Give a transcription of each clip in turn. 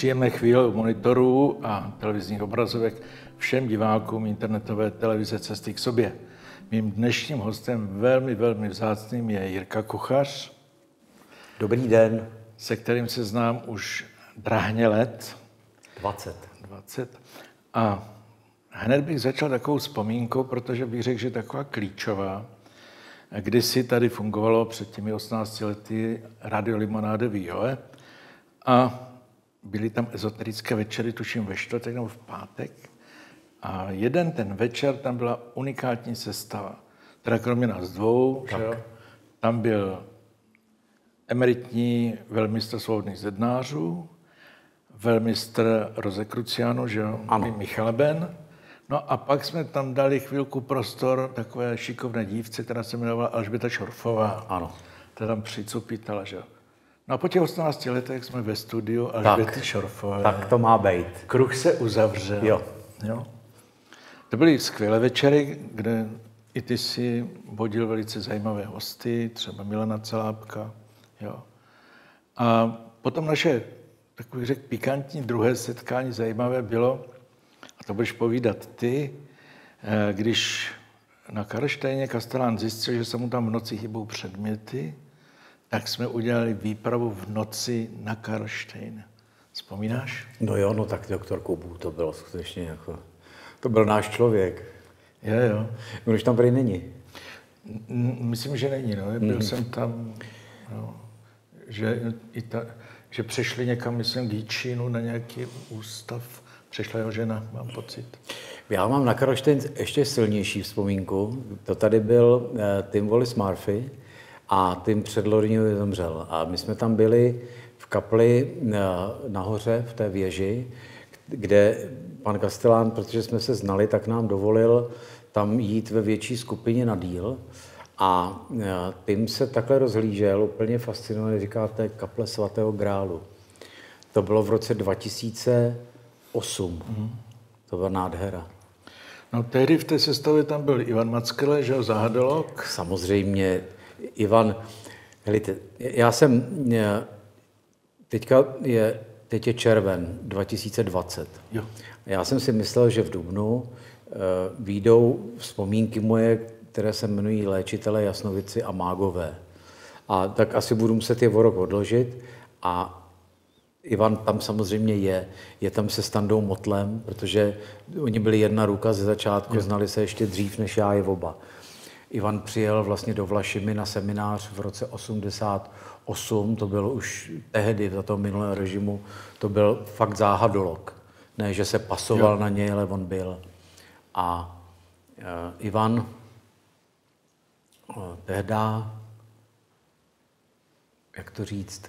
Příjemné chvíle u monitorů a televizních obrazovek všem divákům internetové televize Cesty k sobě. Mým dnešním hostem velmi vzácným je Jirka Kuchař. Dobrý den. Se kterým se znám už drahně let. 20. A hned bych začal takovou vzpomínkou, protože bych řekl, že taková klíčová. Kdysi tady fungovalo před těmi 18 lety Radio Limonáde Výhoje a byly tam ezoterické večery, tuším ve čtvrtek nebo v pátek. A jeden ten večer tam byla unikátní sestava. Teda kromě nás dvou, že jo? Tam byl emeritní velmistr svobodných zednářů, velmistr Rosicrucianů, že jo? Ano. Michal Ben. No a pak jsme tam dali chvilku prostor takové šikovné dívce, která se jmenovala Alžběta Šorfová. Ano. Ta tam přicupítala, že jo? No a po těch 18 letech jsme ve studiu Alžběty Šorfové. Tak to má být. Kruh se uzavřel. Jo. To byly skvělé večery, kde i ty si vodil velice zajímavé hosty, třeba Milana Celápka. Jo. A potom naše, takový řekl, pikantní druhé setkání zajímavé bylo, a to budeš povídat ty, když na Karlštejně Kastelán zjistil, že se mu tam v noci chybou předměty, tak jsme udělali výpravu v noci na Karlštejn. Vzpomínáš? No jo, no tak doktor Koubů, to bylo skutečně jako, to byl náš člověk. Jo. On už tam prý není. Myslím, že není, no. Byl jsem tam, no, že přešli někam, myslím, k Jíčínu na nějaký ústav. Přešla jeho žena, mám pocit. Já mám na Karlštejn ještě silnější vzpomínku. To tady byl Tim Wallace Murphy a Tim předlorního zemřel. A my jsme tam byli v kapli nahoře v té věži, kde pan Kastelán, protože jsme se znali, tak nám dovolil tam jít ve větší skupině na díl. A Tim se takhle rozhlížel, úplně fascinovaný, říká, to je kaple svatého Grálu. To bylo v roce 2008. To byla nádhera. No tehdy v té sestavě tam byl Ivan Mackele, že jo, záhadolog. Samozřejmě, Ivan, helejte, teď je červen 2020. Jo. Já jsem si myslel, že v dubnu vyjdou vzpomínky moje, které se jmenují Léčitelé, jasnovici a mágové. A tak asi budu muset je o rok odložit. A Ivan tam samozřejmě je tam se Standou Motlem, protože oni byli jedna ruka ze začátku, znali se ještě dřív než já je oba. Ivan přijel vlastně do Vlašimi na seminář v roce 88, to bylo už tehdy za toho minulého režimu, to byl fakt záhadolog. Ne, že se pasoval na něj, ale on byl. A Ivan tehda, jak to říct,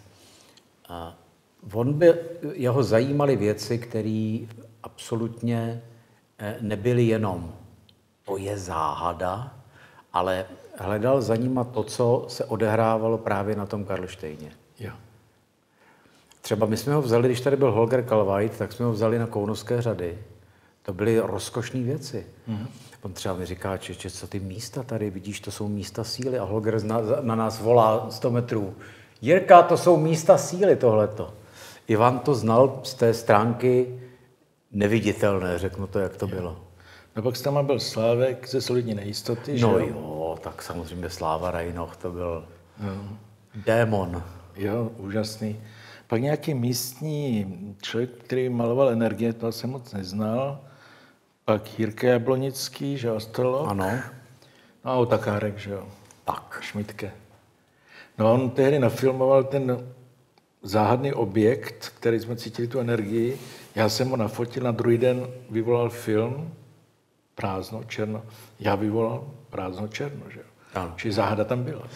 jeho zajímaly věci, které absolutně nebyly jenom to je záhada, ale hledal za nima to, co se odehrávalo právě na tom Karlštejně. Jo. Třeba my jsme ho vzali, když tady byl Holger Kalvajt, tak jsme ho vzali na Kounovské řady. To byly rozkošné věci. On třeba mi říká, co ty místa tady, vidíš, to jsou místa síly. A Holger na nás volá 100 metrů. Jirka, to jsou místa síly, tohleto. Ivan to znal z té stránky neviditelné, řeknu to, jak to bylo. No pak tam byl Slávek ze Solidní nejistoty, že no jo, tak samozřejmě Sláva Rajnoch, to byl démon. Jo, úžasný. Pak nějaký místní člověk, který maloval energie, toho jsem moc neznal. Pak Jirka Jablonický, že astrolog. Ano. No a Otakárek, že jo. Tak. Šmítke. No on tehdy nafilmoval ten záhadný objekt, který jsme cítili tu energii. Já jsem ho nafotil, na druhý den vyvolal film Prázdno, černo. Já vyvolal Prázdno, černo, že jo. Ano. Čili záhada tam byla.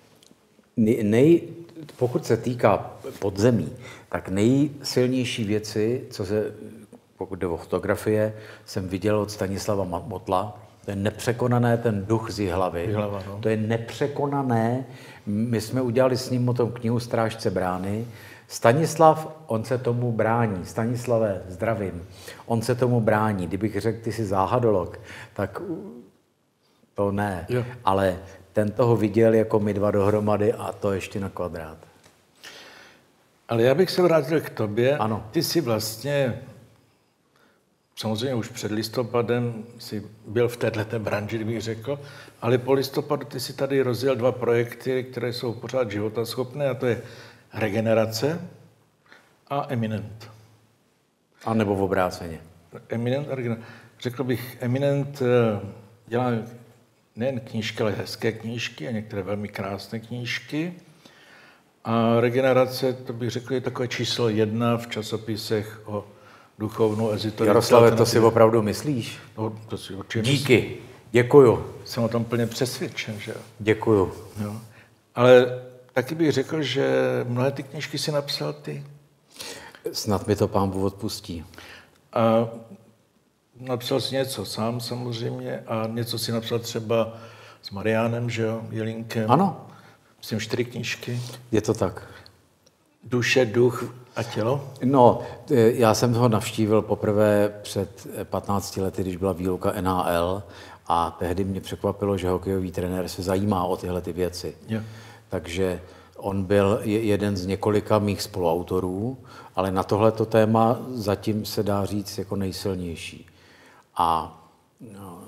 Pokud se týká podzemí, tak nejsilnější věci, pokud jde o fotografie, jsem viděl od Stanislava Motla. To je nepřekonané, ten duch z Jihlavy. No. To je nepřekonané. My jsme udělali s ním o tom knihu Strážce brány. Stanislav, on se tomu brání. Stanislave, zdravím. On se tomu brání. Kdybych řekl, ty jsi záhadolog, tak to ne. Jo. Ale ten toho viděl jako my dva dohromady a to ještě na kvadrát. Ale já bych se vrátil k tobě. Ano. Ty jsi vlastně, samozřejmě už před listopadem si byl v této branži, bych řekl, ale po listopadu ty si tady rozjel 2 projekty, které jsou pořád životaschopné, a to je Regenerace a Eminent. A nebo v obráceně. Eminent a Regenerace. Řekl bych, Eminent dělá nejen knížky, ale hezké knížky a některé velmi krásné knížky. A Regenerace, to bych řekl, je takové číslo 1 v časopisech o duchovnou ezoteriku. Jaroslave, to si opravdu myslíš? No, to si určitě Díky, myslím. děkuju. Jsem o tom plně přesvědčen, že jo. Děkuju. Jo. Ale taky bych řekl, že mnohé ty knížky si napsal ty. Snad mi to Pán Bůh odpustí. A napsal si něco sám samozřejmě a něco si napsal třeba s Mariánem, že jo, Jelínkem. Ano. Myslím 4 knížky. Je to tak. Duše, duch a tělo. No, já jsem ho navštívil poprvé před 15 lety, když byla výluka NHL, a tehdy mě překvapilo, že hokejový trenér se zajímá o tyhle ty věci. Jo. Takže on byl jeden z několika mých spoluautorů, ale na tohleto téma zatím se dá říct jako nejsilnější. A no,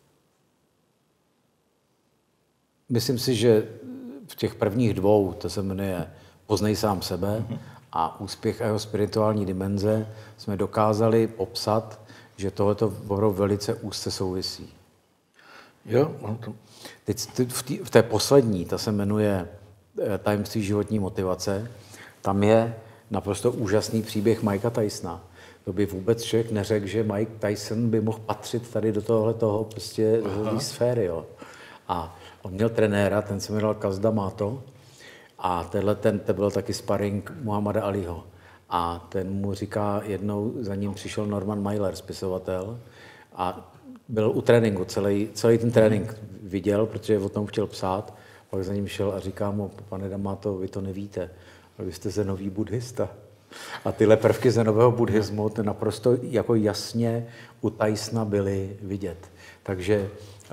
myslím si, že v těch prvních 2, to se jmenuje Poznej sám sebe a Úspěch a jeho spirituální dimenze, jsme dokázali popsat, že tohleto opravdu velice úzce souvisí. Jo, to... Teď v té poslední, ta se jmenuje Tajemství životní motivace, tam je naprosto úžasný příběh Mikea Tysona. To by vůbec člověk neřekl, že Mike Tyson by mohl patřit tady do tohohletoho prostě do sféry. Jo. A on měl trenéra, ten se jmenoval Kaz D'Amato, a ten byl taky sparring Muhammada Alího. A ten mu říká, jednou za ním přišel Norman Mailer, spisovatel, a byl u tréninku, celý ten trénink viděl, protože o tom chtěl psát, pak za ním šel a říká mu, pane D'Amato, vy to nevíte, ale vy jste zenový buddhista. A tyhle prvky zenového buddhismu to naprosto jako jasně u Tysona byly vidět. Takže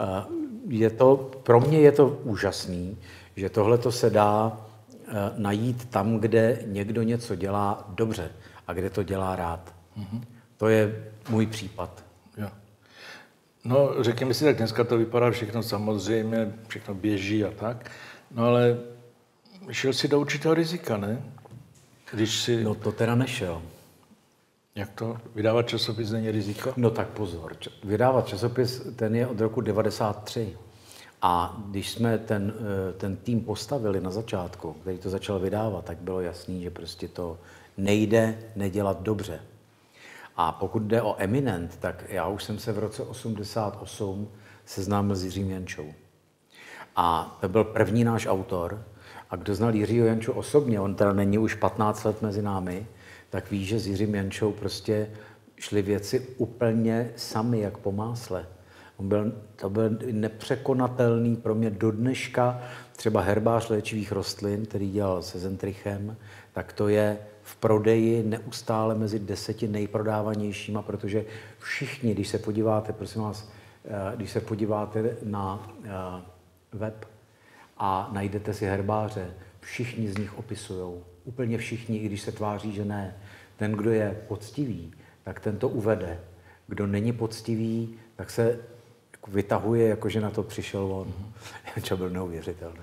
pro mě je to úžasný, že tohleto se dá najít tam, kde někdo něco dělá dobře a kde to dělá rád. Mm-hmm. To je můj případ. Jo. No, řekněme si, tak dneska to vypadá všechno samozřejmě, všechno běží a tak, no ale šel si do určitého rizika, ne? Když si... No to teda nešel. Jak to? Vydávat časopis není riziko? No tak pozor, vydávat časopis, ten je od roku 1993. A když jsme ten tým postavili na začátku, který to začal vydávat, tak bylo jasný, že prostě to nejde nedělat dobře. A pokud jde o Eminent, tak já už jsem se v roce 1988 seznámil s Jiřím Jančou. A to byl první náš autor. A kdo znal Jiřího Janču osobně, on teda není už 15 let mezi námi, tak ví, že s Jiřím Jančou prostě šly věci úplně sami, jak po másle. To byl nepřekonatelný pro mě do dneška, třeba herbář léčivých rostlin, který dělal se Zentrichem, tak to je v prodeji neustále mezi 10 nejprodávanějšíma, protože všichni, když se podíváte, prosím vás, když se podíváte na web a najdete si herbáře, všichni z nich opisujou. Úplně všichni, i když se tváří, že ne. Ten, kdo je poctivý, tak ten to uvede. Kdo není poctivý, tak se vytahuje, jakože na to přišel on. To byl neuvěřitelný.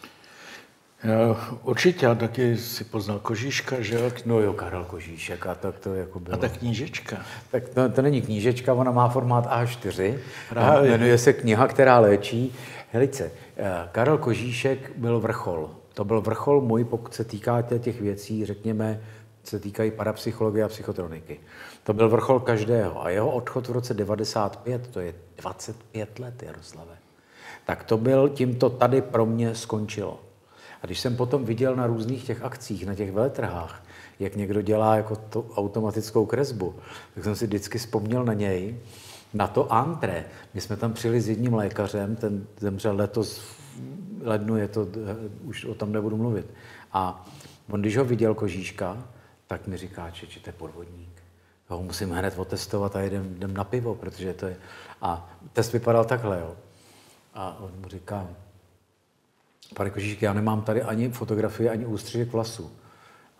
Určitě, a taky si poznal Kožíška, že jo? No jo, Karel Kožíšek, a tak to jako bylo. A ta knížečka? Tak to není knížečka, ona má formát A4. Jmenuje se Kniha, která léčí. Helice, Karel Kožíšek byl vrchol. To byl vrchol můj, pokud se týká těch věcí, řekněme, se týkají parapsychologie a psychotroniky. To byl vrchol každého. A jeho odchod v roce 95, to je 25 let, Jaroslave, tak to byl, tímto tady pro mě skončilo. A když jsem potom viděl na různých těch akcích, na těch veletrhách, jak někdo dělá jako tu automatickou kresbu, tak jsem si vždycky vzpomněl na něj, na to antré. My jsme tam přijeli s jedním lékařem, ten zemřel letos v lednu, už o tom nebudu mluvit. A on, když ho viděl Kožíška, tak mi říká, že to je podvodník. Já ho musím hned otestovat a jdem na pivo, protože to je... A test vypadal takhle, jo. A on mu říká, pane Kožíšek, já nemám tady ani fotografii, ani ústřižek vlasů.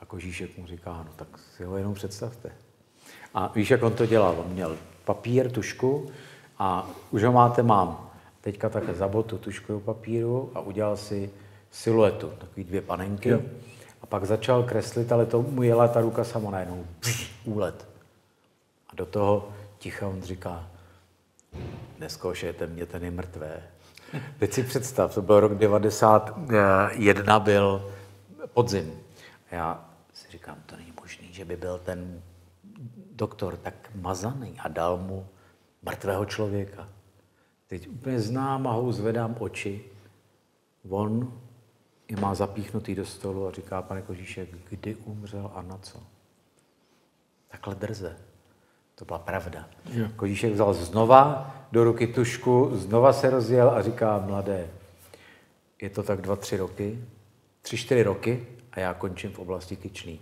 A Kožíšek mu říká, no tak si ho jenom představte. A víš, jak on to dělal? On měl papír, tužku a už ho mám. Teďka takhle zabot tu tužku do papíru a udělal si siluetu, takový 2 panenky. Jo. A pak začal kreslit, ale to mu jela ta ruka sama najednou. Úlet. A do toho ticha on říká, neskoušejte mě, ten je mrtvé. Teď si představ, to byl rok 91, byl podzim. A já si říkám, to není možný, že by byl ten doktor tak mazaný a dal mu mrtvého člověka. Teď úplně s námahou zvedám oči, on je má zapíchnutý do stolu a říká, pane Kožíšek, kdy umřel a na co? Takhle drze. To byla pravda. Jo. Kožíšek vzal znova do ruky tužku, znova se rozjel a říká, mladé, je to tak 2-3 roky, 3-4 roky a já končím v oblasti kyčlí.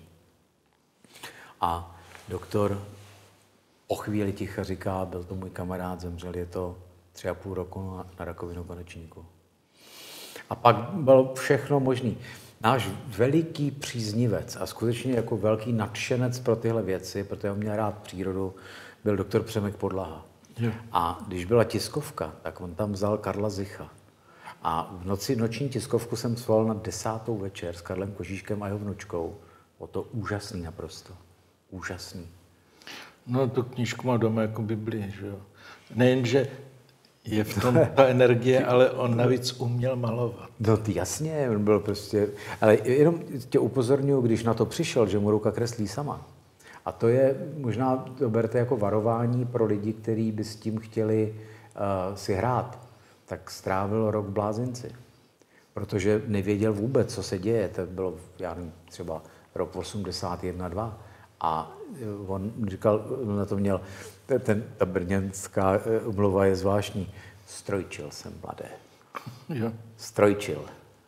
A doktor po chvíli ticha říká, byl to můj kamarád, zemřel, je to 3,5 roku na rakovinu konečníku. A pak bylo všechno možný. Náš veliký příznivec a skutečně jako velký nadšenec pro tyhle věci, protože on měl rád přírodu, byl doktor Přemek Podlaha. Jo. A když byla tiskovka, tak on tam vzal Karla Zicha. A v noční tiskovku jsem svolal na 10. večer s Karlem Kožíškem a jeho vnučkou. Bylo to úžasný naprosto. Úžasný. No, tu knížku má doma jako Bibli, že jo. Nejenže je v tom ta energie, ale on navíc uměl malovat. No jasně, on byl prostě... Ale jenom tě upozorňuji, když na to přišel, že mu ruka kreslí sama. A to je, možná to berte jako varování pro lidi, kteří by s tím chtěli si hrát, tak strávil rok v blázinci. Protože nevěděl vůbec, co se děje. To bylo, já nevím, třeba rok 81-2. A on říkal, on na to měl, ta brněnská umluva je zvláštní. Strojčil jsem, mladé. Jo. Strojčil.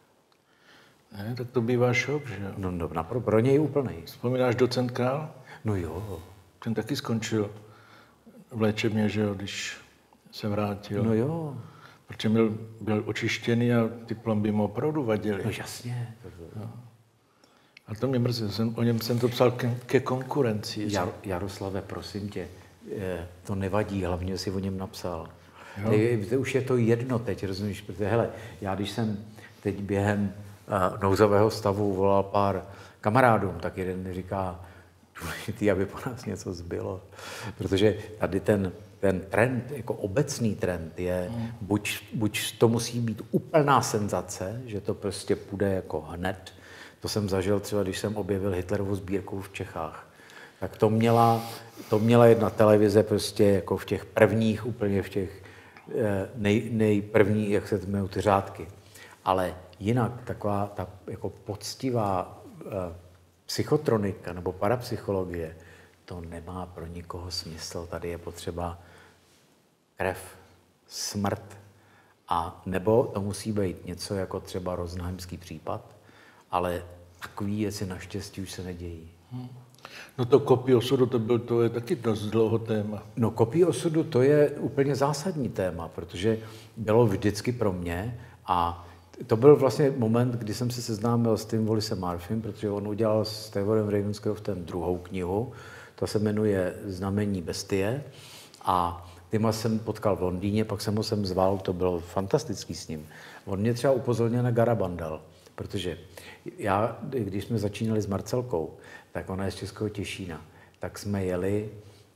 Ne, tak to bývá šok, že jo? No, pro něj úplnej. Vzpomínáš docent Král? No jo. Ten taky skončil v léčebně, že jo, když se vrátil. No jo. Protože byl očištěný a ty plomby mu opravdu vadily. No jasně. No. A to mě mrzí, o něm jsem to psal ke konkurenci. Jaroslave, prosím tě, to nevadí, hlavně si o něm napsal. Už je to jedno teď, rozumíš? Protože, hele, já když jsem teď během nouzového stavu volal pár kamarádům, tak jeden mi říká, důležitý, aby po nás něco zbylo. Protože tady ten trend, jako obecný trend je, buď to musí být úplná senzace, že to prostě půjde jako hned. To jsem zažil třeba, když jsem objevil Hitlerovu sbírku v Čechách. Tak to měla jedna televize prostě jako v těch prvních, úplně v těch nejprvních, jak se jmenují ty řádky. Ale jinak taková ta jako poctivá psychotronika nebo parapsychologie, to nemá pro nikoho smysl. Tady je potřeba krev, smrt a nebo to musí být něco jako třeba Rosenheimský případ, ale takový věci naštěstí už se nedějí. No to kopí osudu, to je taky dost dlouho téma. No kopí osudu, to je úplně zásadní téma, protože bylo vždycky pro mě a to byl vlastně moment, kdy jsem se seznámil s tím Wallace Murphym, protože on udělal s Taylorem Ravenscroftem druhou knihu, ta se jmenuje Znamení bestie a Tyma jsem potkal v Londýně, pak jsem ho sem zval, to bylo fantastický s ním. On mě třeba upozornil na Garabandal, protože já, když jsme začínali s Marcelkou, tak ona je z Českého Těšína, tak jsme jeli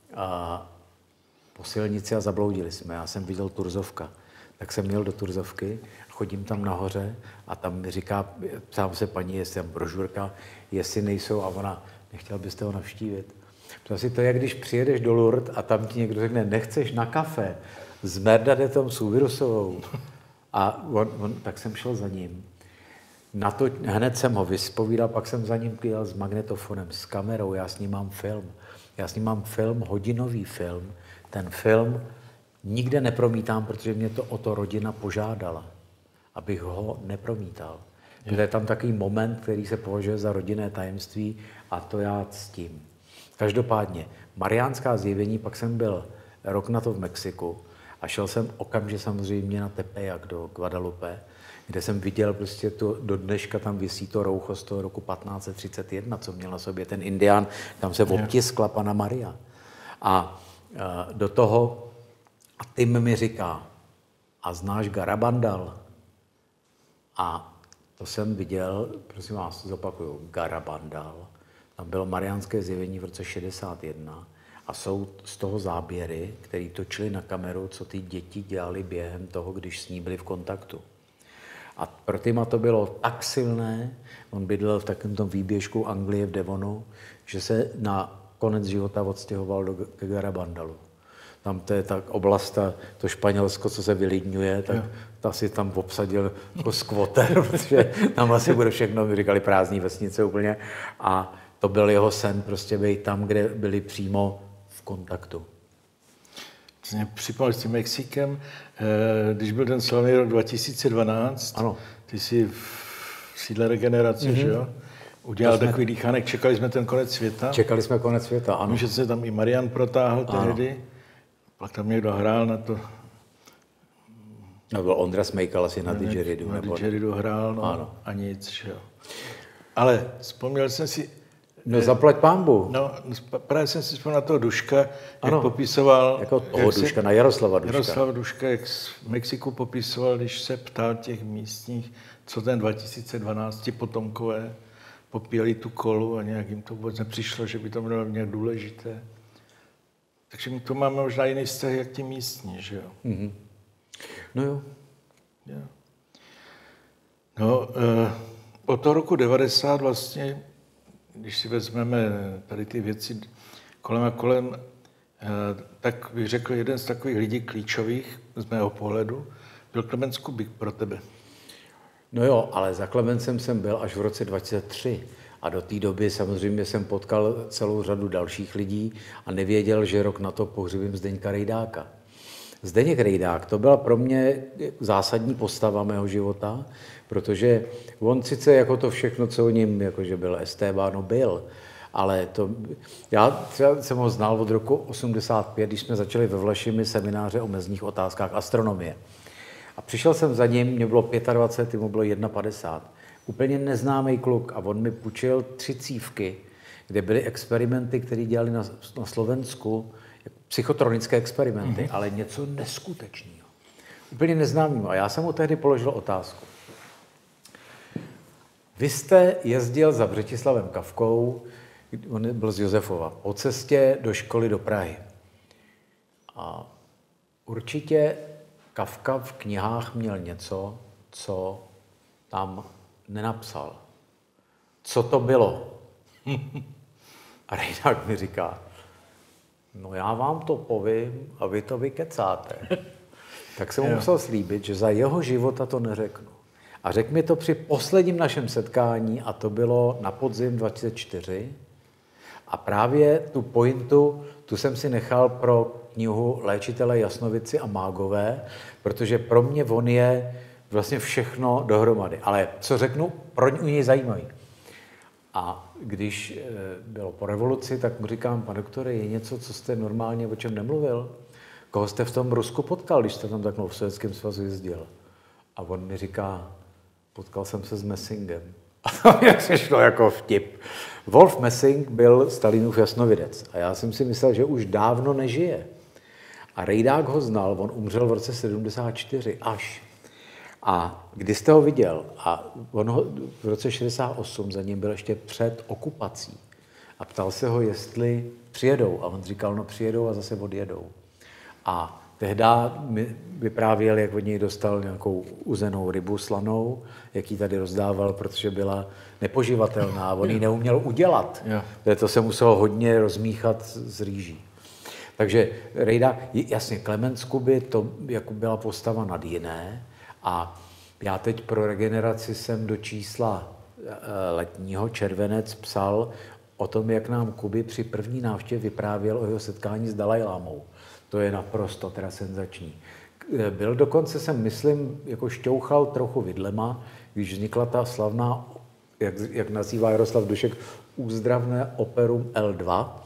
po silnici a zabloudili jsme. Já jsem viděl Turzovka, tak jsem jel do Turzovky, chodím tam nahoře a tam mi říká, ptám se paní, jestli tam brožurka, jestli nejsou a ona, nechtěl byste ho navštívit. Prostě to je, když přijedeš do Lourdes a tam ti někdo řekne, nechceš na kafe s Merdadetom Suvirusovou. A tak jsem šel za ním. Na to hned jsem ho vyspovídal, pak jsem za ním jel s magnetofonem, s kamerou, já s ním mám film. Hodinový film. Ten film nikde nepromítám, protože mě to o to rodina požádala, abych ho nepromítal. Protože je tam takový moment, který se považuje za rodinné tajemství a to já ctím. Každopádně, Mariánská zjevení, pak jsem byl rok na to v Mexiku A šel jsem okamžitě samozřejmě na Tepeyac do Guadalupe, kde jsem viděl prostě to, do dneška tam visí to roucho z toho roku 1531, co měl na sobě ten indián, tam se obtiskla Panna Maria. A do toho, a Tim mi říká, a znáš Garabandal? A to jsem viděl, prosím vás, zopakuju, Garabandal. Tam bylo mariánské zjevení v roce 61 a jsou z toho záběry, které točili na kameru, co ty děti dělali během toho, když s ní byli v kontaktu. A pro Tima to bylo tak silné, on bydlel v takovém tom výběžku Anglie v Devonu, že se na konec života odstěhoval do Garabandalu. Tam to je ta oblast, to Španělsko, co se vylidňuje, tak ta si tam obsadil jako skvoter, protože tam asi bude všechno, říkali prázdní vesnice úplně. A to byl jeho sen, prostě být tam, kde byli přímo v kontaktu. Mě připomněl s tím Mexikem, když byl ten slavný rok 2012, ano. Ty jsi v sídle Regenerace, že jo? Udělal takový dýchánek, čekali jsme ten konec světa. Čekali jsme konec světa, ano. Že se tam i Marian protáhl tehdy, pak tam někdo hrál na to. No, byl Ondra Smejkal asi na didgeridu. Na didgeridu hrál, no, ano. A nic, že jo. Ale vzpomněl jsem si... No zaplať pánbu. No, právě jsem si vzpomněl na toho Duška, jak popisoval... Jako toho Duška, na Jaroslava Duška. Jaroslav Duška, jak v Mexiku popisoval, když se ptal těch místních, co ten 2012 ti potomkové popíjeli tu kolu a nějak jim to vůbec nepřišlo, že by to bylo nějak důležité. Takže my to máme možná jiný vztah, jak ti místní, že jo? Mm-hmm. No jo. No, od toho roku 90 vlastně, když si vezmeme tady ty věci kolem a kolem, tak bych řekl, jeden z takových lidí klíčových z mého pohledu byl Klement Skubík pro tebe. No jo, ale za Klemencem jsem byl až v roce 2003 a do té doby samozřejmě jsem potkal celou řadu dalších lidí a nevěděl, že rok na to pohřbím Zdeňka Rejdáka. Zdeněk Rejdák, to byla pro mě zásadní postava mého života, protože on sice jako to všechno, co o něm, jakože byl estébáno, byl, ale to, já třeba jsem ho znal od roku 85, když jsme začali ve Vlašimi semináře o mezních otázkách astronomie. A přišel jsem za ním, mě bylo 25, mu bylo 51. Úplně neznámý kluk a on mi půjčil 3 cívky, kde byly experimenty, které dělali na Slovensku, psychotronické experimenty, ale něco neskutečného. Úplně neznámého. A já jsem mu tehdy položil otázku. Vy jste jezdil za Břetislavem Kafkou, on byl z Josefova, po cestě do školy do Prahy. A určitě Kafka v knihách měl něco, co tam nenapsal. Co to bylo? A Rejdák mi říká, no já vám to povím a vy to vykecáte. Tak jsem mu musel slíbit, že za jeho života to neřeknu. A řekl mi to při posledním našem setkání a to bylo na podzim 2004. A právě tu pointu, tu jsem si nechal pro knihu Léčitelé jasnovidci a mágové, protože pro mě on je vlastně všechno dohromady. Ale co řeknu, pro něj zajímavý. A když bylo po revoluci, tak mu říkám, pane doktore, je něco, co jste normálně o čem nemluvil? Koho jste v tom Rusku potkal, když jste tam takhle v Sovětském svazu jezdil? A on mi říká, potkal jsem se s Messingem. A to mě přišlo jako vtip. Wolf Messing byl Stalinův jasnovidec. A já jsem si myslel, že už dávno nežije. A Rejdák ho znal, on umřel v roce 74 až. A kdy jste ho viděl? A on ho v roce 68 za ním byl ještě před okupací. A ptal se ho, jestli přijedou. A on říkal, no přijedou a zase odjedou. A tehdy mi vyprávěl, jak od něj dostal nějakou uzenou rybu slanou, jak ji tady rozdával, protože byla nepoživatelná. On ji neuměl udělat. To se muselo hodně rozmíchat s rýží. Takže Rejdák, jasně, Klement Skuby, to jako byla postava nad jiné. A já teď pro Regeneraci jsem do čísla letního červenec psal o tom, jak nám Kuby při první návštěvě vyprávěl o jeho setkání s Dalajlámou. To je naprosto teda senzační. Byl dokonce, jsem myslím, jako šťouchal trochu vidlema, když vznikla ta slavná, jak nazývá Jaroslav Dušek, úzdravné operum L2.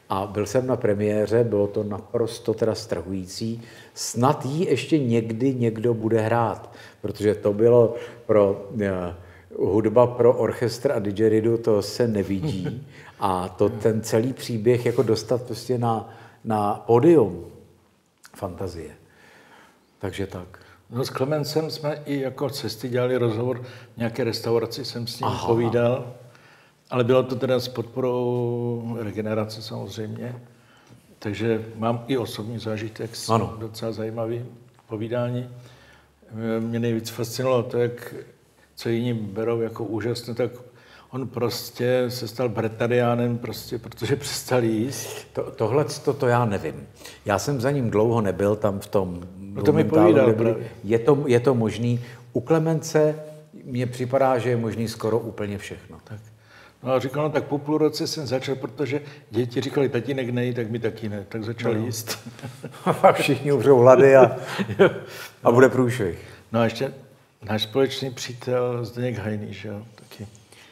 A byl jsem na premiéře, bylo to naprosto teda strhující. Snad jí ještě někdy někdo bude hrát, protože to bylo pro hudba pro orchestr a didgeridoo, to se nevidí. A to ten celý příběh jako dostat prostě na pódium. Fantazie. Takže tak. No s Klemencem jsme i jako cesty dělali rozhovor, v nějaké restauraci jsem s ním povídal, ale bylo to teda s podporou Regenerace samozřejmě, takže mám i osobní zážitek s docela zajímavým povídání. Mě nejvíc fascinovalo to, co jiní berou jako úžasné, tak on prostě se stal bretariánem, prostě, protože přestal jíst. Tohle to já nevím. Já jsem za ním dlouho nebyl tam v tom... No to mi povídal právě. Je to možný. U Klemence mně připadá, že je možný skoro úplně všechno. Tak. No a říkal, no tak po půl roce jsem začal, protože děti říkali, tatínek nejí, tak mi taky ne. Tak začal jíst. A pak všichni umřou hlady a bude průšvih. No a ještě náš společný přítel Zdeněk Hajný, že jo, taky.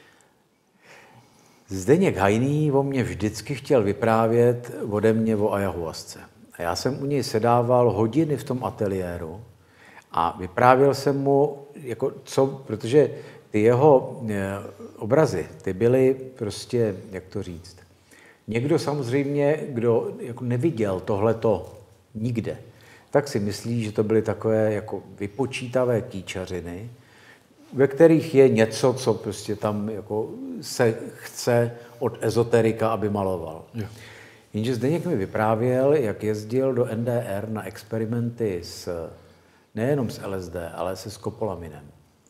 Zdeněk Hajný o mě vždycky chtěl vyprávět ode mě o ayahuasce. A já jsem u něj sedával hodiny v tom ateliéru a vyprávěl jsem mu, protože ty jeho obrazy, ty byly prostě, jak to říct, někdo samozřejmě, kdo jako neviděl tohleto nikde, tak si myslí, že to byly takové jako vypočítavé kýčařiny, ve kterých je něco, co prostě tam jako se chce od ezoterika, aby maloval. Jo. Jenže Zdeněk mi vyprávěl, jak jezdil do NDR na experimenty nejenom s LSD, ale se skopolaminem.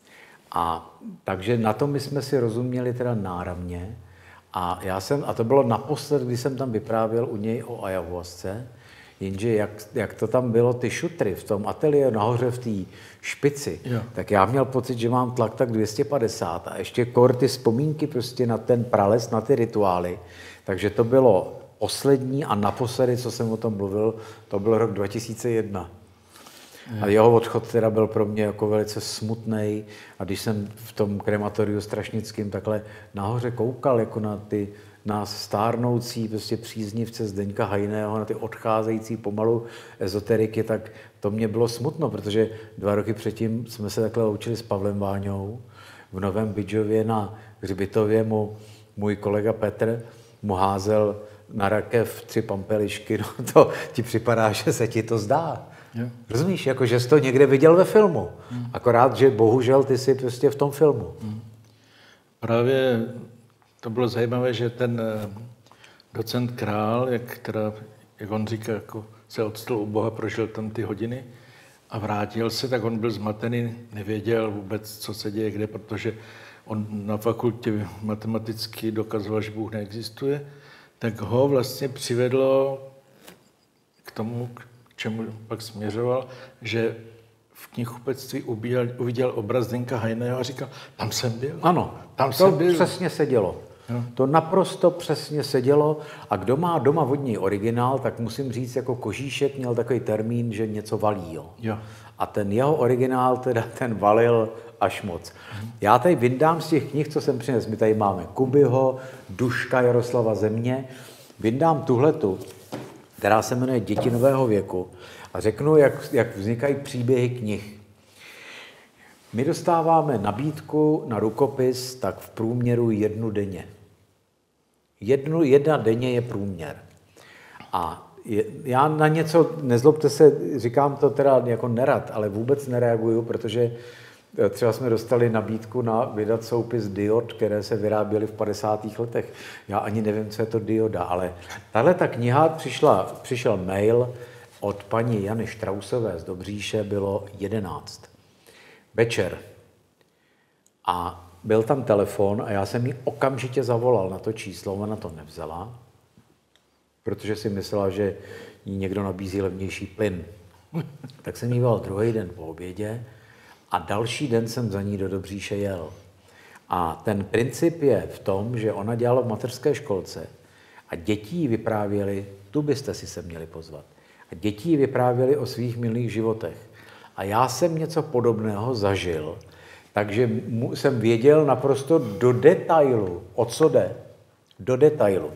A takže na tom my jsme si rozuměli teda náramně. A to bylo naposled, když jsem tam vyprávěl u něj o ayahuasce, jenže jak to tam bylo, ty šutry v tom ateliéru nahoře v té špici, tak já měl pocit, že mám tlak tak 250 a ještě ty vzpomínky prostě na ten prales, na ty rituály. Takže to bylo poslední a naposledy, co jsem o tom mluvil, to byl rok 2001. A jeho odchod teda byl pro mě jako velice smutnej. A když jsem v tom krematoriu strašnickým takhle nahoře koukal jako na stárnoucí prostě příznivce Zdeňka Hajného, na ty odcházející pomalu ezoteriky, tak to mě bylo smutno, protože 2 roky předtím jsme se takhle učili s Pavlem Váňou. V Novém Bydžově na hřbitově můj kolega Petr mu házel na rakev 3 pampelišky. No to ti připadá, že se ti to zdá. Jo. Rozumíš, jako že jsi to někde viděl ve filmu. Akorát, že bohužel ty jsi prostě v tom filmu. Právě to bylo zajímavé, že ten docent Král, jak on říká, jako se odstal u Boha, prožil tam ty hodiny a vrátil se, tak on byl zmatený, nevěděl vůbec, co se děje, kde, protože on na fakultě matematicky dokazoval, že Bůh neexistuje, tak ho vlastně přivedlo k tomu, k čemu pak směřoval, že v knihkupectví uviděl obraz Zdeňka Hajného a říkal, tam jsem byl. Ano, tam to přesně sedělo. No. To naprosto přesně sedělo a kdo má doma od něj originál, tak musím říct, jako Kožíšek měl takový termín, že něco valí. Jo. A ten jeho originál teda ten valil až moc. Já tady vyndám z těch knih, co jsem přinesl. My tady máme Kubyho, Duška Jaroslava Země. Vyndám tuhletu, která se jmenuje Děti nového věku a řeknu, jak vznikají příběhy knih. My dostáváme nabídku na rukopis tak v průměru 1 denně. 1 denně je průměr. A já na něco, nezlobte se, říkám to teda jako nerad, ale vůbec nereaguju, protože třeba jsme dostali nabídku na vydat soupis diod, které se vyráběly v 50. letech. Já ani nevím, co je to dioda, ale tahle ta kniha přišel mail od paní Jany Štrausové z Dobříše, bylo 11. večer. A byl tam telefon a já jsem jí okamžitě zavolal na to číslo, ona to nevzala, protože si myslela, že jí někdo nabízí levnější plyn. Tak jsem jí volal druhý den po obědě a další den jsem za ní do Dobříše jel. A ten princip je v tom, že ona dělala v mateřské školce a děti jí vyprávěly, tu byste si se měli pozvat, a děti jí vyprávěly o svých milých životech. A já jsem něco podobného zažil, takže jsem věděl naprosto do detailu, o co jde. Do detailu.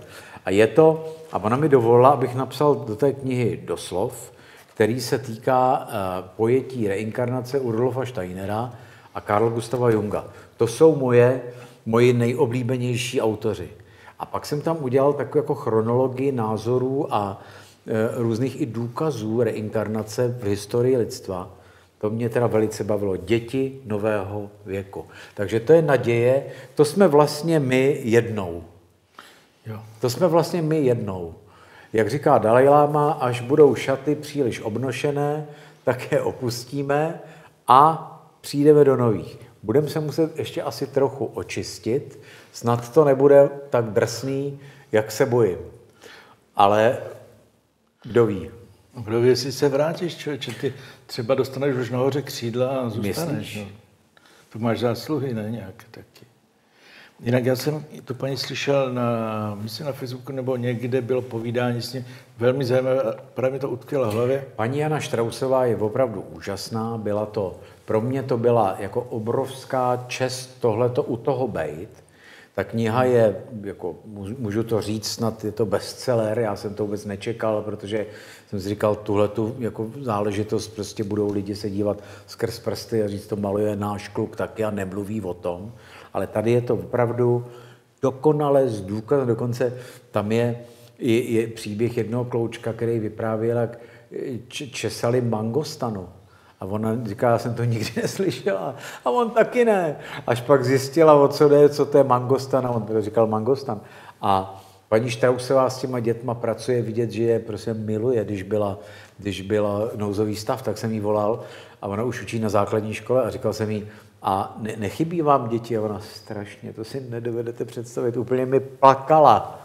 A a ona mi dovolila, abych napsal do té knihy doslov, který se týká pojetí reinkarnace u Rudolfa Steinera a Carla Gustava Junga. To jsou moji nejoblíbenější autoři. A pak jsem tam udělal takovou jako chronologii názorů a různých i důkazů reinkarnace v historii lidstva. To mě teda velice bavilo. Děti nového věku. Takže to je naděje. To jsme vlastně my jednou. Jo. To jsme vlastně my jednou. Jak říká Dalaj Lama, až budou šaty příliš obnošené, tak je opustíme a přijdeme do nových. Budeme se muset ještě asi trochu očistit, snad to nebude tak drsný, jak se bojím. Ale kdo ví? Kdo ví, jestli se vrátíš, člověče, ty třeba dostaneš už nahoře křídla a zůstaneš. No. To máš zásluhy, ne, nějaké taky. Jinak já jsem to paní slyšel myslím na Facebooku nebo někde bylo povídání s ním, velmi zajímavé, právě mi to utkvělo v hlavě. Paní Jana Štrausová je opravdu úžasná, pro mě to byla jako obrovská čest tohleto u toho bejt. Ta kniha je, jako, můžu to říct, snad je to bestseller, já jsem to vůbec nečekal, protože jsem si říkal, tuhletu jako záležitost, prostě budou lidi se dívat skrz prsty a říct, to maluje náš kluk taky a nemluví o tom. Ale tady je to opravdu dokonale z důkaz, dokonce tam je příběh jednoho kloučka, který vyprávěl, jak česali mangostanu. A ona říká, já jsem to nikdy neslyšela. A on taky ne. Až pak zjistila, o co jde, co to je mangostan. A on to říkal mangostan. A paní Štrausová s těma dětma pracuje, vidět, že je prostě miluje. Když byla nouzový stav, tak jsem jí volal a ona už učí na základní škole a říkal jsem jí, a nechybí vám děti? A ona strašně, to si nedovedete představit. Úplně mi plakala.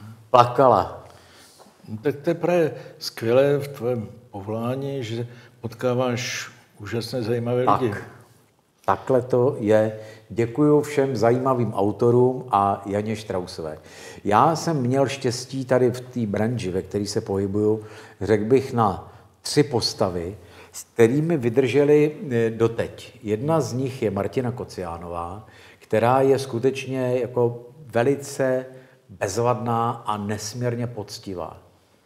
No, tak to je právě skvělé v tvém povolání, že potkáváš úžasné zajímavé lidi. Takhle to je. Děkuju všem zajímavým autorům a Janě Štrausové. Já jsem měl štěstí tady v té branži, ve které se pohybuju, řekl bych na 3 postavy, s kterými vydrželi doteď. Jedna z nich je Martina Kociánová, která je skutečně jako velice bezvadná a nesmírně poctivá.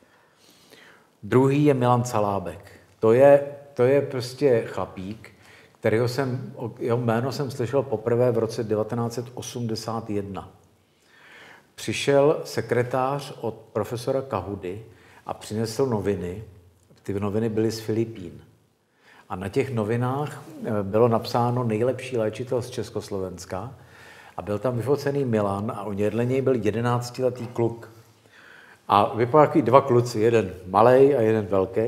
Druhý je Milan Calábek. To je prostě chlapík, jeho jméno jsem slyšel poprvé v roce 1981. Přišel sekretář od profesora Kahudy a přinesl noviny. Ty noviny byly z Filipín. A na těch novinách bylo napsáno nejlepší léčitel z Československa a byl tam vyfocený Milan a vedle něj byl 11letý kluk. A vypadali takový 2 kluci, jeden malej a jeden velký.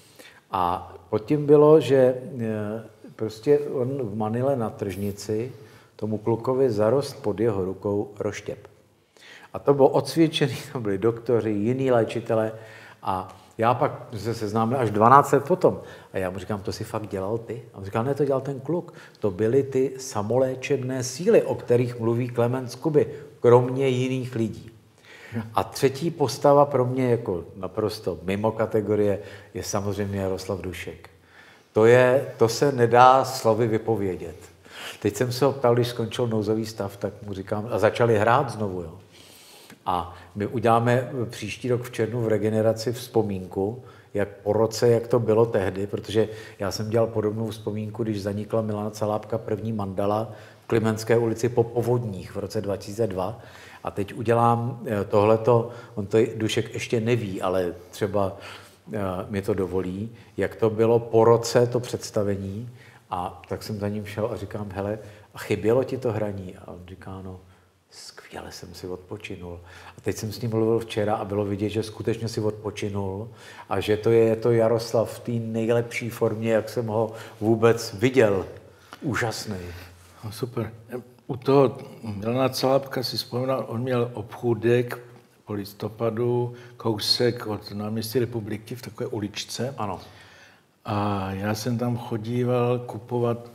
A pod tím bylo, že prostě on v Manile na tržnici tomu klukovi zarost pod jeho rukou roštěp. A to bylo odsvědčený, to byli doktoři, jiní léčitelé a já pak se seznámil až 12 let potom. A já mu říkám, to si fakt dělal ty? A on říkal, ne, to dělal ten kluk. To byly ty samoléčebné síly, o kterých mluví Klement z Kuby, kromě jiných lidí. A třetí postava pro mě jako naprosto mimo kategorie je samozřejmě Jaroslav Dušek. To se nedá slovy vypovědět. Teď jsem se ho ptal, když skončil nouzový stav, tak mu říkám, a začali hrát znovu, jo. A my uděláme příští rok v červnu v Regeneraci vzpomínku, jak po roce, jak to bylo tehdy, protože já jsem dělal podobnou vzpomínku, když zanikla Milana Calábka první mandala v Klimenské ulici po povodních v roce 2002. A teď udělám tohleto, on to Dušek ještě neví, ale třeba mi to dovolí, jak to bylo po roce to představení. A tak jsem za ním šel a říkám, hele, a chybělo ti to hraní? A on říká, no, skvěle jsem si odpočinul. A teď jsem s ním mluvil včera a bylo vidět, že skutečně si odpočinul a že to je to Jaroslav v té nejlepší formě, jak jsem ho vůbec viděl. Úžasný. No, super. U toho Milana Calábka si vzpomínal, on měl obchůdek po listopadu, kousek od náměstí Republiky v takové uličce. Ano. A já jsem tam chodíval kupovat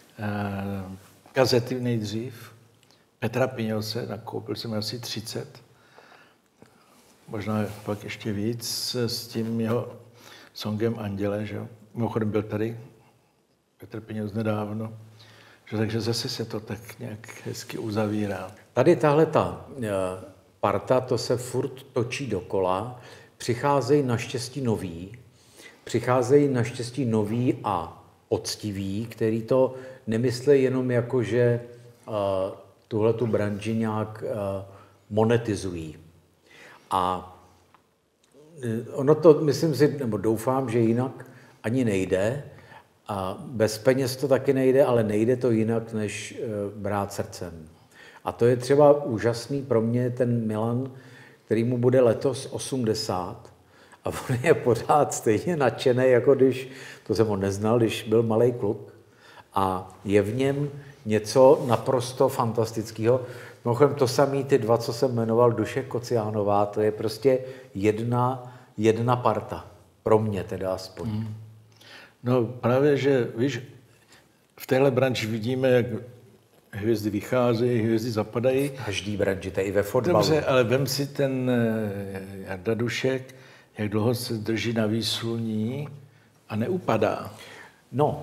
kazety nejdřív. Petra Piňose, nakoupil jsem asi 30. Možná pak ještě víc s tím jeho songem Anděle, že jo. Mimochodem byl tady Petr Piňos nedávno. Takže zase se to tak nějak hezky uzavírá. Tady tahleta parta, to se furt točí dokola, přicházejí naštěstí noví a poctiví, který to nemyslí jenom jako, že tuhletu branži nějak monetizují. A ono to, myslím si, nebo doufám, že jinak ani nejde. A bez peněz to taky nejde, ale nejde to jinak, než brát srdcem. A to je třeba úžasný pro mě ten Milan, který mu bude letos 80 a on je pořád stejně nadšený, jako když, to jsem ho neznal, když byl malej kluk. A je v něm něco naprosto fantastického. Mimochodem to samý ty dva, co jsem jmenoval, Duše Kociánová, to je prostě jedna parta. Pro mě teda aspoň. No právě, že víš, v téhle branži vidíme, jak hvězdy vycházejí, hvězdy zapadají. Každý branži, to je i ve fotbalu. Dobře, ale vem si ten Jarda Dušek, jak dlouho se drží na výsluní a neupadá. No,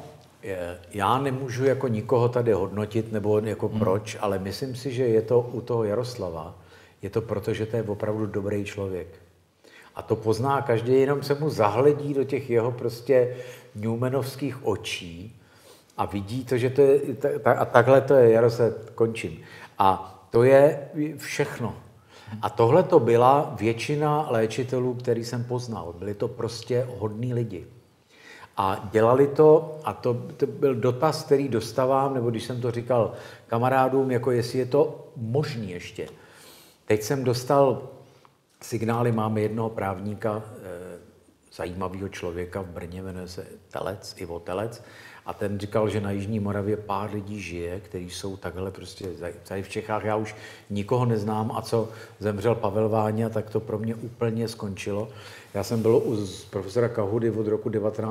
já nemůžu jako nikoho tady hodnotit, nebo jako proč, ale myslím si, že je to u toho Jaroslava, je to proto, že to je opravdu dobrý člověk. A to pozná každý, jenom se mu zahledí do těch jeho prostě newmanovských očí a vidí to, že to je, a takhle to je, Jaroslav, končím. A to je všechno. A tohle to byla většina léčitelů, který jsem poznal. Byli to prostě hodní lidi. A dělali to, a to byl dotaz, který dostávám, nebo když jsem to říkal kamarádům, jako jestli je to možný ještě. Teď jsem dostal signály, máme jednoho právníka, zajímavého člověka v Brně, jmenuje se Telec, Ivo Telec, a ten říkal, že na Jižní Moravě pár lidí žije, kteří jsou takhle prostě tady v Čechách. Já už nikoho neznám a co zemřel Pavel Váňa, tak to pro mě úplně skončilo. Já jsem byl u profesora Kahudy od roku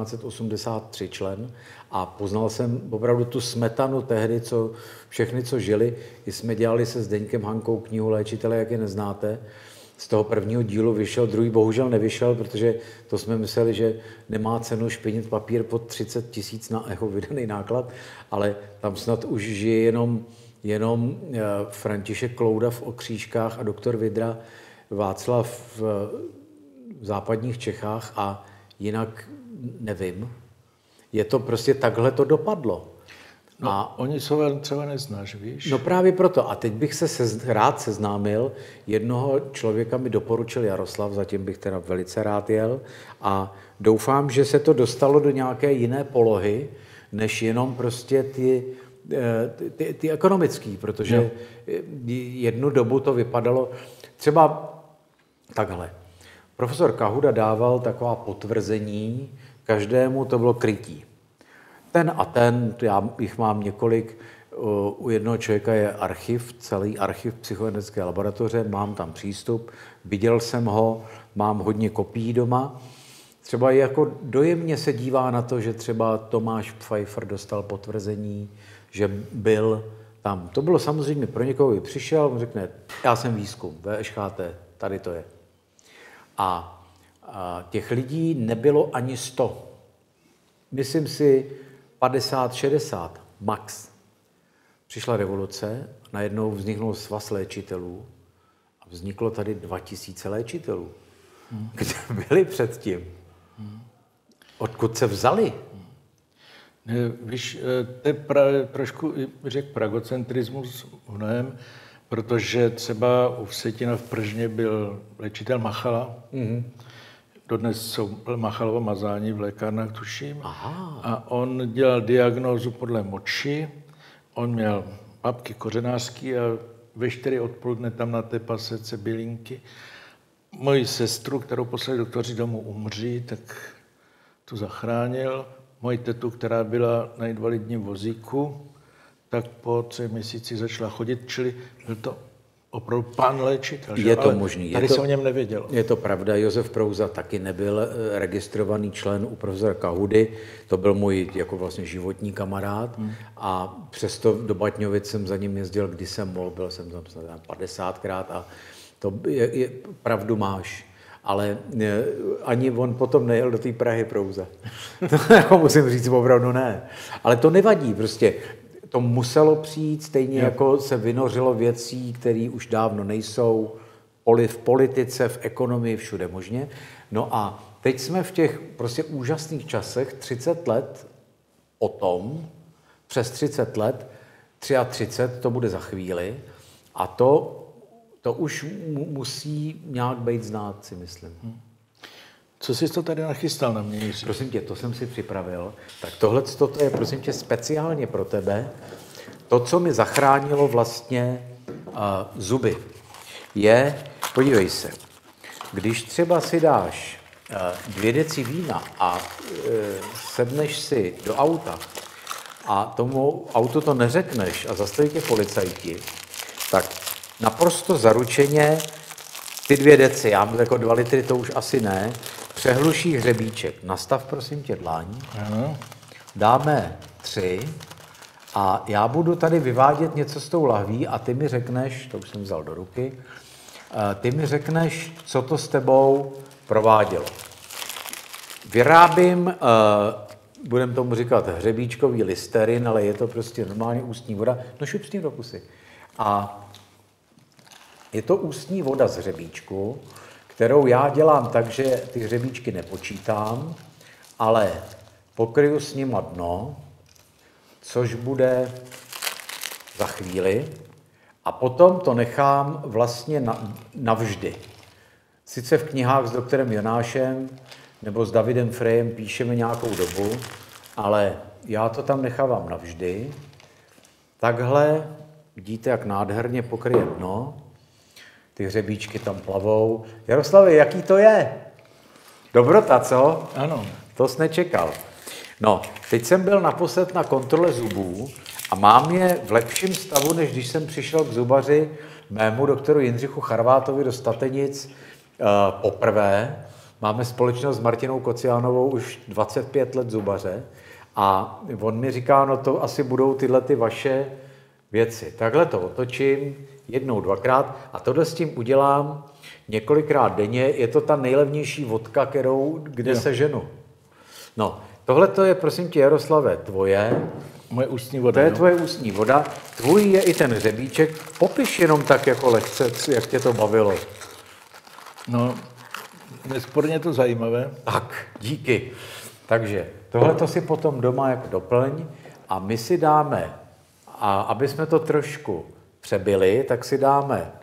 1983 člen a poznal jsem opravdu tu smetanu tehdy, všechny, co žili. I jsme dělali se Zdeňkem Hankou knihu Léčitele, jak je neznáte. Z toho prvního dílu vyšel, druhý bohužel nevyšel, protože to jsme mysleli, že nemá cenu špinit papír pod 30 000 na jeho vydaný náklad, ale tam snad už žije jenom František Klouda v Okřížkách a doktor Vidra, Václav v západních Čechách a jinak nevím. Je to prostě takhle to dopadlo. No, a oni jsou třeba neznáš, víš? No právě proto. A teď bych se rád seznámil. Jednoho člověka mi doporučil Jaroslav, zatím bych teda velice rád jel. A doufám, že se to dostalo do nějaké jiné polohy, než jenom prostě ty ekonomický, protože jednu dobu to vypadalo třeba takhle. Profesor Kahuda dával taková potvrzení, každému to bylo krytí. Ten a ten, já jich mám několik, u jednoho člověka je archiv, celý archiv psychogenetické laboratoře, mám tam přístup, viděl jsem ho, mám hodně kopií doma. Třeba jako dojemně se dívá na to, že třeba Tomáš Pfeiffer dostal potvrzení, že byl tam. To bylo samozřejmě pro někoho, kdo přišel, on řekne, já jsem výzkum, VŠHT, tady to je. A těch lidí nebylo ani 100. Myslím si 50, 60, max. Přišla revoluce, najednou vzniknul svaz léčitelů a vzniklo tady 2000 léčitelů. Kde byli předtím? Odkud se vzali? Víš, to je trošku, řekl, pragocentrismus v mnohem, protože třeba u Vsetina v Pržně byl léčitel Machala. Dodnes jsou Machalovo mazání v lékárnách, tuším. Aha. A on dělal diagnózu podle moči. On měl papky kořenářský a ve 4 odpoledne tam na té pasece bylinky. Moji sestru, kterou poslali doktoři domů umřít, tak tu zachránil. Moji tetu, která byla na invalidním vozíku, tak po 3 měsících začala chodit, čili byl to opravdu pán léčitel. Je to možný. Tady se o něm nevědělo. Je to pravda. Josef Prouza taky nebyl registrovaný člen u profesora Kahudy. To byl můj jako vlastně životní kamarád. A přesto do Baťňovic jsem za ním jezdil, když jsem mohl. Byl jsem tam 50krát a to pravdu máš. Ale ani on potom nejel do té Prahy Prouza. To jako musím říct, opravdu ne. Ale to nevadí prostě. To muselo přijít, stejně jako se vynořilo věcí, které už dávno nejsou. v politice, v ekonomii, všude možně. No a teď jsme v těch prostě úžasných časech, 30 let o tom, přes 30 let, 33, to bude za chvíli, a to už musí nějak být znát, si myslím. Co jsi to tady nachystal na mě, Jiří? Prosím tě, to jsem si připravil. Tak tohle je, prosím tě, speciálně pro tebe. To, co mi zachránilo vlastně zuby, je, podívej se, když třeba si dáš 2 deci vína a sedneš si do auta a tomu autu to neřekneš a zastaví tě policajti, tak naprosto zaručeně ty 2 deci, já mám jako 2 litry, to už asi ne, přehluší hřebíček. Nastav, prosím tě, dlaň. Ano. Dáme 3 a já budu tady vyvádět něco s tou lahví a ty mi řekneš, to už jsem vzal do ruky, ty mi řekneš, co to s tebou provádělo. Vyrábím, budeme tomu říkat hřebíčkový listerin, ale je to prostě normálně ústní voda. No šup s tím do pusy. A je to ústní voda z hřebíčku, kterou já dělám tak, že ty hřebíčky nepočítám, ale pokryju s nima dno, což bude za chvíli, a potom to nechám vlastně navždy. Sice v knihách s doktorem Jonášem nebo s Davidem Frejem píšeme nějakou dobu, ale já to tam nechávám navždy. Takhle vidíte, jak nádherně pokryje dno. Ty hřebíčky tam plavou. Jaroslave, jaký to je? Dobrota, co? Ano. To jsi nečekal. No, teď jsem byl naposled na kontrole zubů a mám je v lepším stavu, než když jsem přišel k zubaři mému doktoru Jindřichu Charvátovi do Statenic poprvé. Máme společnost s Martinou Kociánovou už 25 let zubaře a on mi říká, no to asi budou tyhle ty vaše věci. Takhle to otočím 1, 2krát a tohle s tím udělám několikrát denně. Je to ta nejlevnější vodka, kde se ženu. No, tohle to je, prosím tě, Jaroslave, tvoje. Moje ústní voda. To je tvoje ústní voda. Tvůj je i ten hřebíček. Popiš jenom tak jako lehce, jak tě to bavilo. No, nesporně to zajímavé. Tak, díky. Takže tohle to si potom doma jako doplň a my si dáme, a aby jsme to trošku přebili, tak si dáme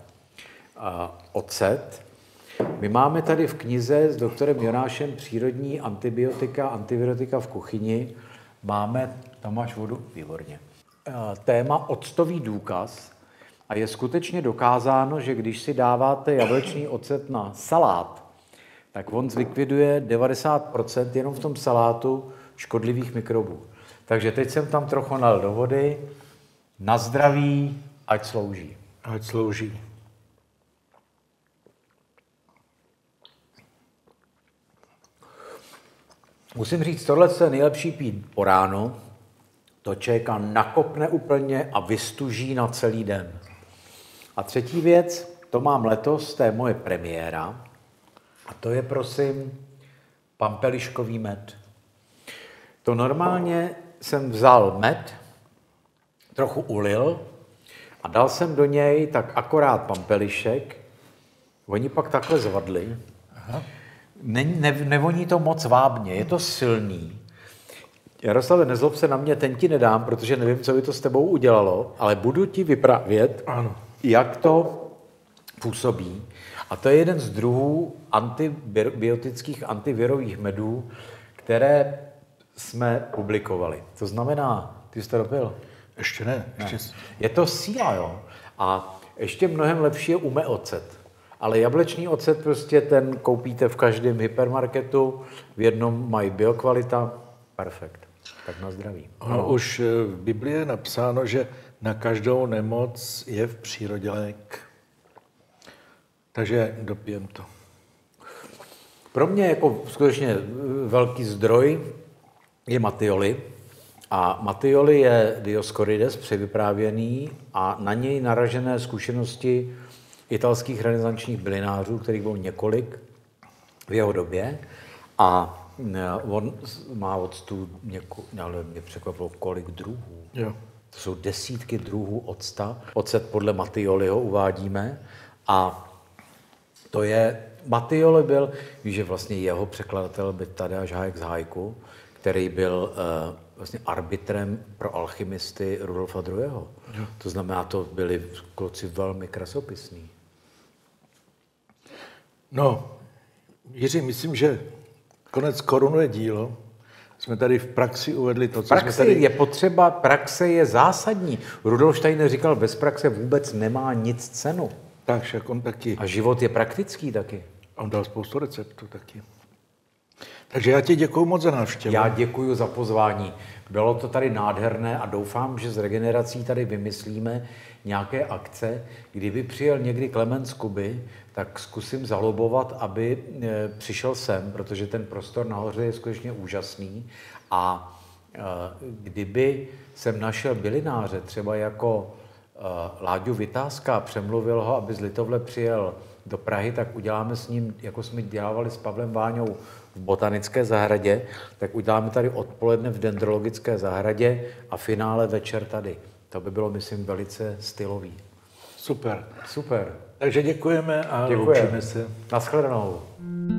ocet. My máme tady v knize s doktorem Jonášem přírodní antibiotika, antivirotika v kuchyni. Máme, tam máš vodu? Výborně. Téma octový důkaz a je skutečně dokázáno, že když si dáváte jablečný ocet na salát, tak on zlikviduje 90% jenom v tom salátu škodlivých mikrobů. Takže teď jsem tam trochu nalil do vody. Na zdraví, ať slouží. Ať slouží. Musím říct, tohle je nejlepší pít po ránu. To člověka nakopne úplně a vystuží na celý den. A třetí věc, to mám letos, to je moje premiéra. A to je, prosím, pampeliškový med. To normálně jsem vzal med, trochu ulil a dal jsem do něj tak akorát pampelišek. Oni pak takhle zvadli. Aha. Nevoní to moc vábně, je to silný. Jaroslave, nezlob se na mě, ten ti nedám, protože nevím, co by to s tebou udělalo, ale budu ti vyprávět, ano, jak to působí. A to je jeden z druhů antibiotických, antivirových medů, které jsme publikovali. To znamená, ty jsi to dopil? Ještě ne. Je to síla, jo. A ještě mnohem lepší je ume ocet. Ale jablečný ocet prostě ten koupíte v každém hypermarketu, v jednom mají biokvalita, perfekt. Tak na zdraví. Ono už v Biblii je napsáno, že na každou nemoc je v přírodě lék. Takže dopijem to. Pro mě jako skutečně velký zdroj je Matioli. A Matioli je Dioscorides převyprávěný a na něj naražené zkušenosti italských renesančních bylinářů, kterých bylo několik v jeho době. A on má octu, ale mě překvapilo, kolik druhů. Jo. To jsou desítky druhů octa. Ocet podle Matioliho uvádíme. A To je, Matyjole byl, víš, že vlastně jeho překladatel byl Tadeáš Hájek z Hájku, který byl vlastně arbitrem pro alchymisty Rudolfa II. To znamená, to byli kluci velmi krasopisní. No, Jiří, myslím, že konec korunuje dílo. Jsme tady v praxi uvedli to, co jsme tady... je potřeba, praxe je zásadní. Rudolf Steiner říkal, bez praxe vůbec nemá nic cenu. Tak, však on taky. A život je praktický taky. On dal spoustu receptů taky. Takže já ti děkuju moc za návštěvu. Já děkuju za pozvání. Bylo to tady nádherné a doufám, že s Regenerací tady vymyslíme nějaké akce. Kdyby přijel někdy Klement z Kuby, tak zkusím zalobovat, aby přišel sem, protože ten prostor nahoře je skutečně úžasný. A kdyby jsem našel bylináře, třeba jako Láďu Vytázka, přemluvil ho, aby z Litovle přijel do Prahy, tak uděláme s ním, jako jsme dělávali s Pavlem Váňou v botanické zahradě, tak uděláme tady odpoledne v dendrologické zahradě a finále večer tady. To by bylo, myslím, velice stylový. Super. Super. Takže děkujeme a loučíme se. Naschledanou.